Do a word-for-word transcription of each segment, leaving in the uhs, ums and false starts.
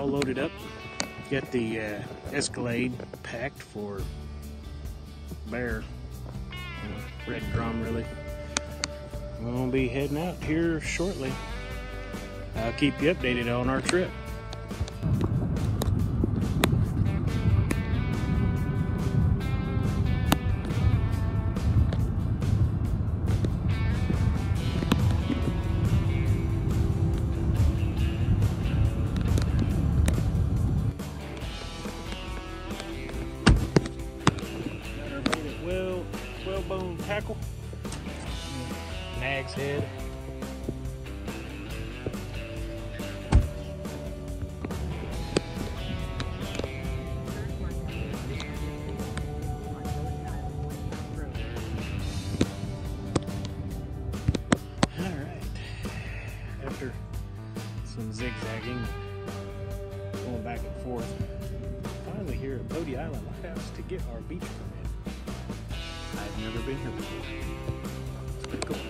all loaded up. Got the uh, Escalade packed for bear. Uh, red drum, really. We'll be heading out here shortly. I'll keep you updated on our trip. Well, well-boned tackle, Nag's head. All right. After some zigzagging, going back and forth, finally here at Bodie Island Lighthouse to get our beach permit. I've never been here before. It's pretty cool.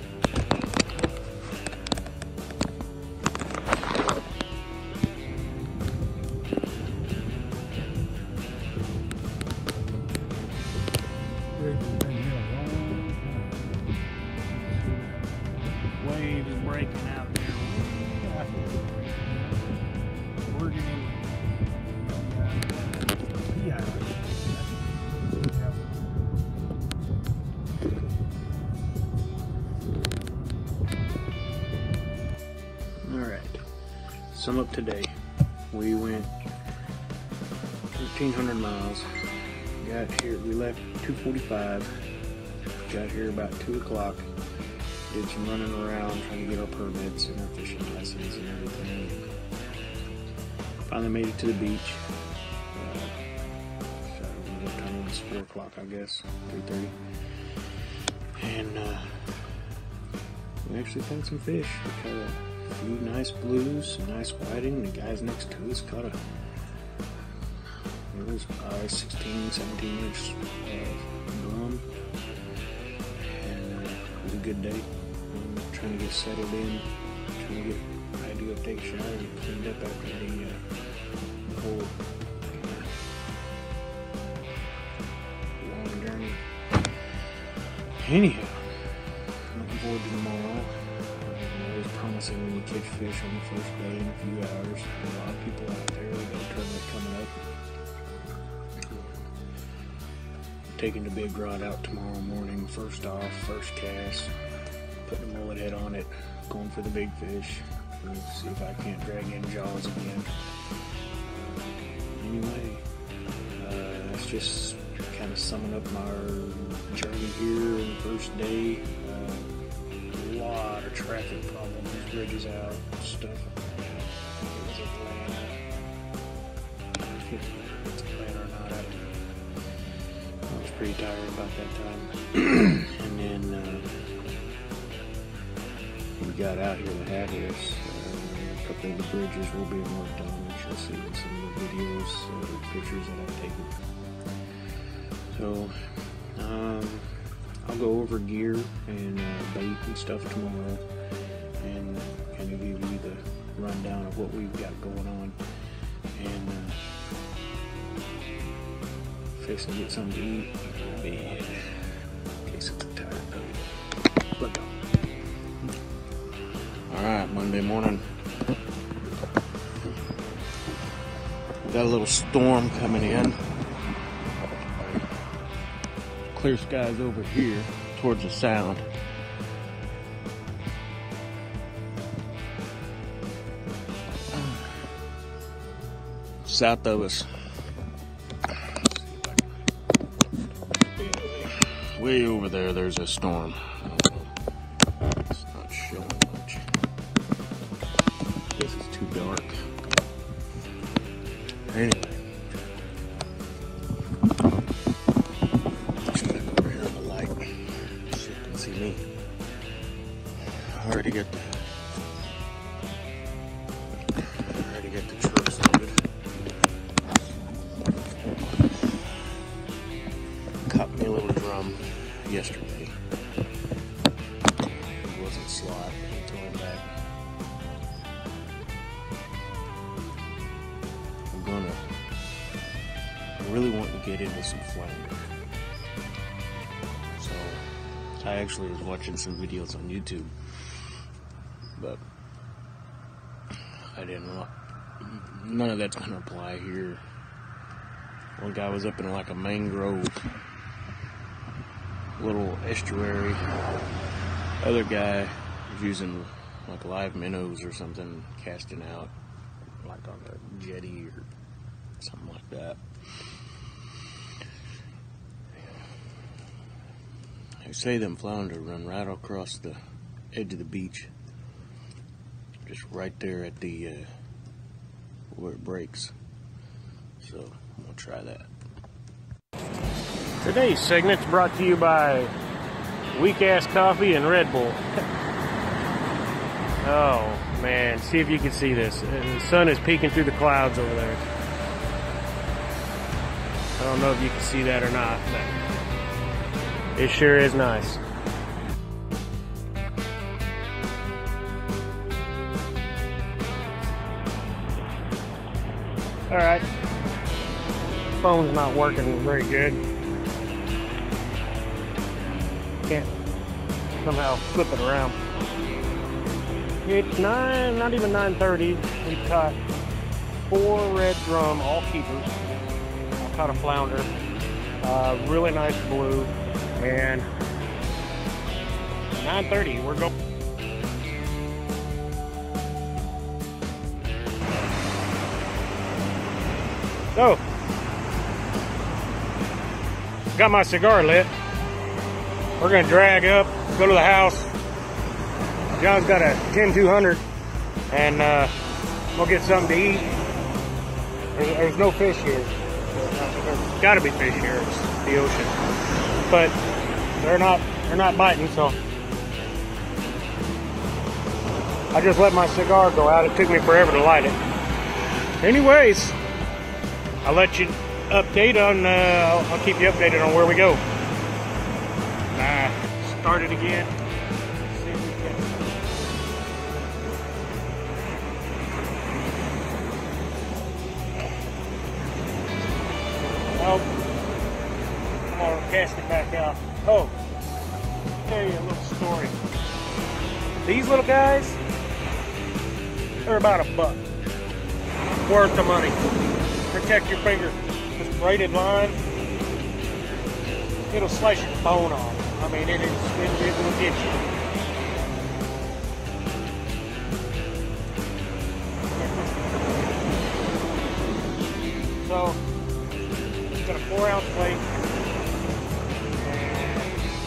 Waves breaking out there. We're getting yeah. Sum up today. We went thirteen hundred miles. Got here, we left two forty-five. Got here about two o'clock. Did some running around trying to get our permits and our fishing license and everything. Finally made it to the beach. Uh, so what time was it? four o'clock, I guess. three thirty. And uh, we actually found some fish. We caught a few nice blues, some nice whiting. The guys next to us caught a, it was probably sixteen, seventeen inch uh, drum. And uh, it was a good day. Um, trying to get settled in, trying to get ready to go take a shower and cleaned up after the, uh, the whole uh, long journey. Anyhow, looking forward to tomorrow. Promising when you catch fish on the first day in a few hours. A lot of people out there, we got a tournament coming up. Taking the big rod out tomorrow morning, first off, first cast, putting a mullet head on it, going for the big fish. We'll see if I can't drag in jaws again. Anyway, uh, that's just kind of summing up our journey here in the first day. Uh, a lot of traffic problems, bridges out, stuff. It was Atlanta. I think it's Atlanta or not. I was pretty tired about that time. And then uh, we got out here to Hatteras. Uh, a couple of the bridges will be worked on, which you'll see in some of the videos, uh, pictures that I've taken. So, um, I'll go over gear and uh, bait and stuff tomorrow and kind of give you the rundown of what we've got going on. And uh, fix and get something to eat in bed in case it's a tired puppy. Let's go. Alright, Monday morning. Got a little storm coming in. Clear skies over here towards the sound. South of us. Way over there, there's a storm. It's not showing much. I guess it's too dark. Anyway. Already got the already got the trucks loaded. Caught me a little drum yesterday. It wasn't slot until I'm back. really wanting to get into some flounder. So I actually was watching some videos on YouTube, but I didn't know. None of that's gonna apply here. One guy was up in like a mangrove little estuary. Other guy was using like live minnows or something, casting out like on a jetty or something like that. They say them flounder run right across the edge of the beach, just right there at the uh, where it breaks. So I'm gonna try that. Today's segment's brought to you by Weak Ass Coffee and Red Bull. Oh man, see if you can see this. The sun is peeking through the clouds over there. I don't know if you can see that or not, but it sure is nice. Alright, phone's not working very good. Can't somehow flip it around. It's nine, not even nine thirty. We've caught four red drum, all keepers. I caught a flounder, uh, really nice blue, and nine thirty. We're going. So, got my cigar lit. We're gonna drag up, go to the house. John's got a ten two hundred, and uh, we'll get something to eat. There's, there's no fish here. There's gotta be fish here. It's the ocean, but they're not. They're not biting. So I just let my cigar go out. It took me forever to light it. Anyways, I'll let you update on. Uh, I'll, I'll keep you updated on where we go. Nah, start it again. See if we can. Oh, I'm gonna cast it back out. Oh, I'll tell you a little story. These little guys, they're about a buck. Worth the money. Protect your finger. This braided line, it'll slice your bone off. I mean, it is, it, it will get you. So, it's got a four ounce weight. And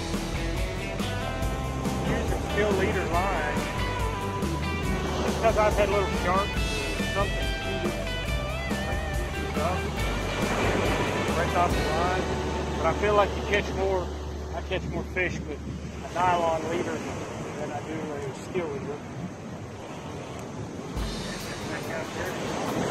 using steel leader line, just because I've had little sharks or something right off the line. But I feel like you catch more, I catch more fish with a nylon leader than I do a steel leader. Back out there.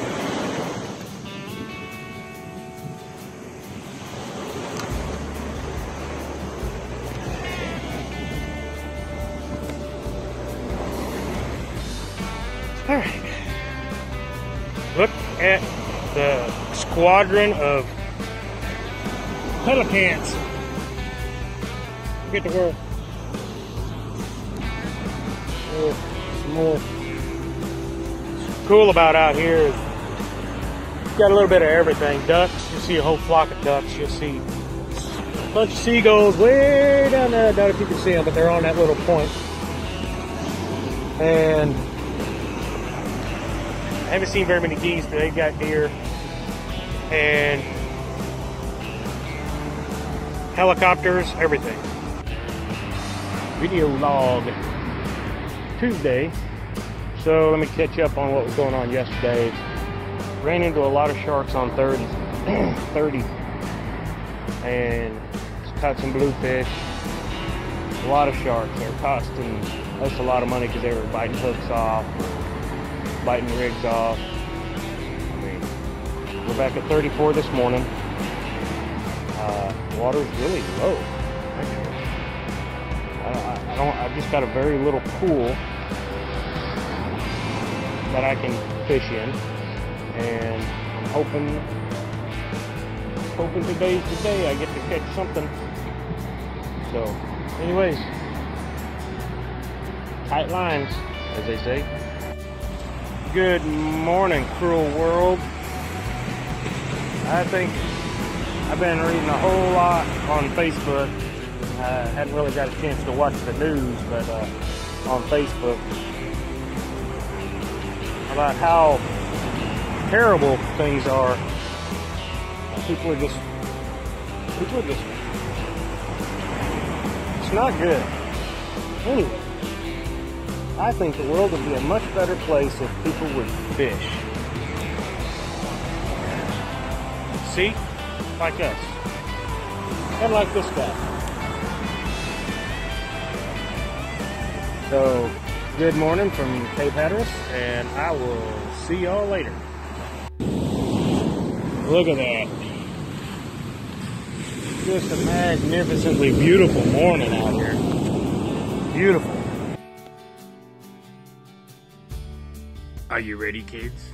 All right. Look at the squadron of pelicans. Get to work. Oh, some more. What's cool about out here is it's got a little bit of everything. Ducks, you'll see a whole flock of ducks. You'll see a bunch of seagulls way down there. I doubt if you can see them, but they're on that little point. And I haven't seen very many geese, but they've got deer. And helicopters, everything. Video log Tuesday. So let me catch up on what was going on yesterday. Ran into a lot of sharks on thirty, thirty, and caught some bluefish. A lot of sharks. They're costing us a lot of money because they were biting hooks off, biting rigs off. I mean, we're back at thirty-four this morning. Uh, water's really low, actually. I, I don't. I've just got a very little pool that I can fish in, and I'm hoping hoping today's the day I get to catch something. So, anyways, tight lines, as they say. Good morning, cruel world. I think I've been reading a whole lot on Facebook. I hadn't really got a chance to watch the news, but uh, on Facebook about how terrible things are. People are just, people are just, it's not good. Anyway, I think the world would be a much better place if people would fish. See? Like us. And like this guy. So, good morning from Cape Hatteras, and I will see y'all later. Look at that. Just a magnificently beautiful morning out here. Beautiful. Are you ready, kids?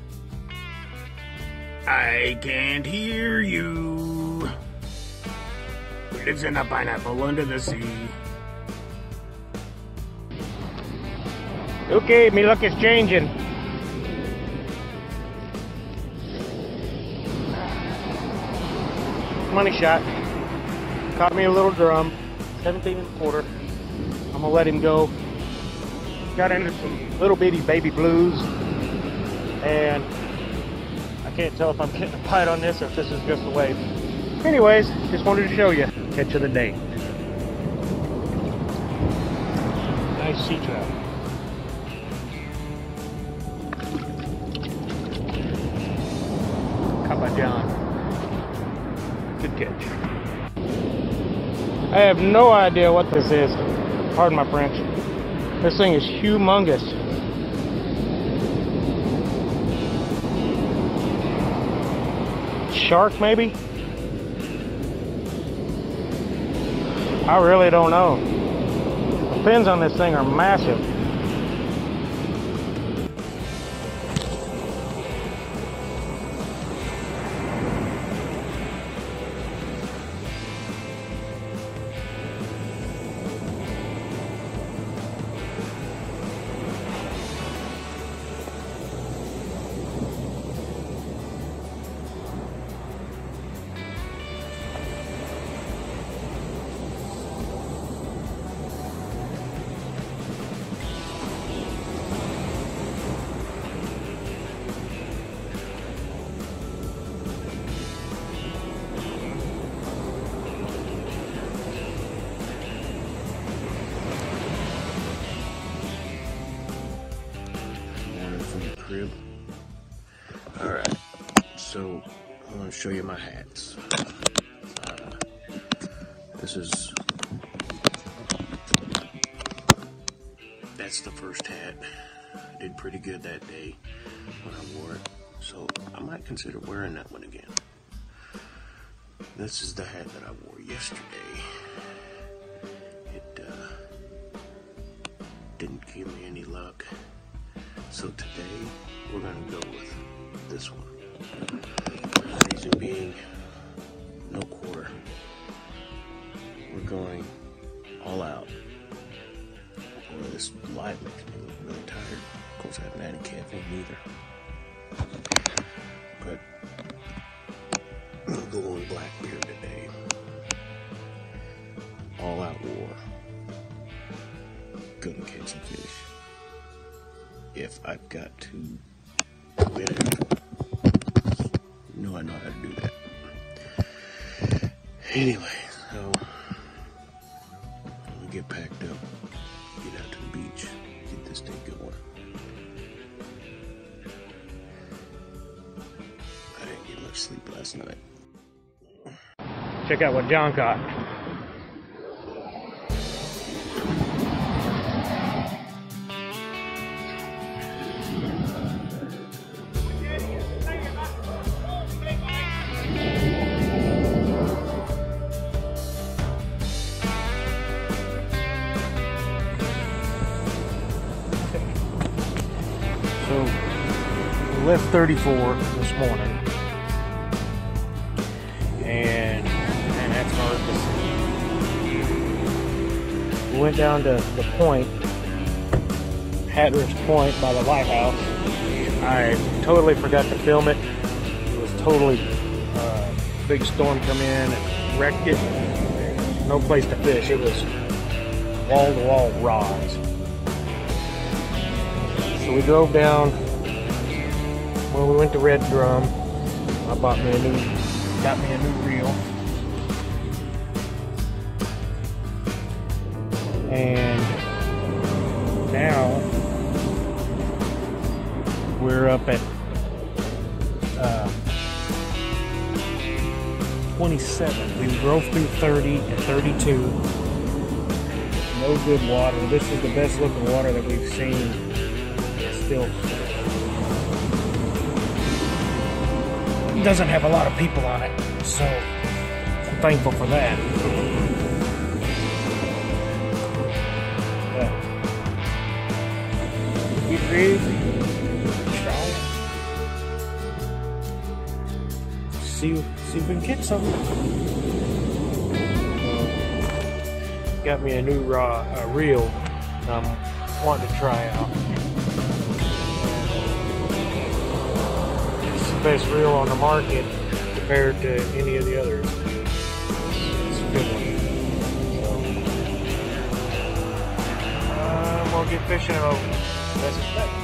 I can't hear you. Who lives in a pineapple under the sea? Okay, me luck is changing. Money shot. Caught me a little drum. seventeen and a quarter. I'm gonna let him go. Got into some little bitty baby blues. And I can't tell if I'm getting a bite on this or if this is just a wave. Anyways, just wanted to show you. Catch of the day. Nice sea trout. Caught by John. Good catch. I have no idea what this is. Pardon my French. This thing is humongous. Shark, maybe? I really don't know. The fins on this thing are massive. Alright, so I'm going to show you my hats. Uh, this is, that's the first hat. I did pretty good that day when I wore it, so I might consider wearing that one again. This is the hat that I wore yesterday. It uh, didn't give me any luck. So today, we're going to go with this one. Reason being, no quarter. We're going all out. Boy, this light makes me look really tired. Of course, I haven't had any caffeine either. But I'm going Blackbeard today. All out war. Gonna catch some fish. If I've got to win it, you know I know how to do that. Anyway, so I'm gonna get packed up, get out to the beach, get this thing going. I didn't get much sleep last night. Check out what John caught. So, we left thirty-four this morning, and It's hard to see. We went down to the point, Hatteras Point by the lighthouse. I totally forgot to film it. It was totally uh, big storm come in and wrecked it. No place to fish. It was wall-to-wall rods. So we drove down. Well, we went to Red Drum. I bought me a new, got me a new reel. And now we're up at uh, twenty-seven. We drove through thirty and thirty-two. No good water. This is the best looking water that we've seen. Still doesn't have a lot of people on it, so I'm thankful for that. Yeah. Get ready. See, see if we can catch something. Uh, got me a new raw uh, reel I'm wanting to try out. It's the best reel on the market compared to any of the others. It's a good one. So, uh, we'll get fishing over. That's it.